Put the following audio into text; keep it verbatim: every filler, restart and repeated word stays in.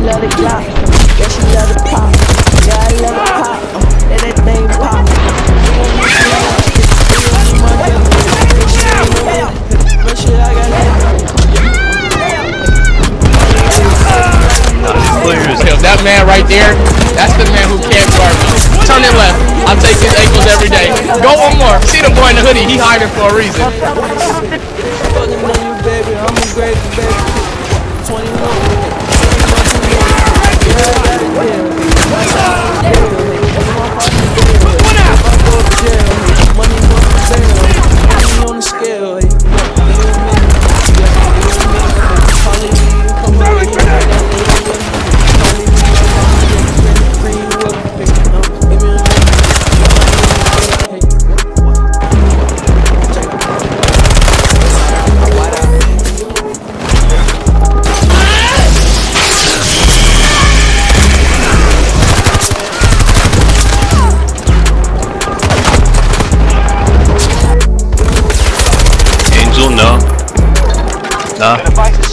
let it drop. Yeah, she let it pop. Yeah, I let it pop. And that thing pop. Shit, I got that man right there, that's the man who can't guard me. Turn it left. I'll take his ankles every day. Go one more. See the boy in the hoodie. He hiding for a reason. fucking on you, baby. I'm a great baby. twenty-one. No. No.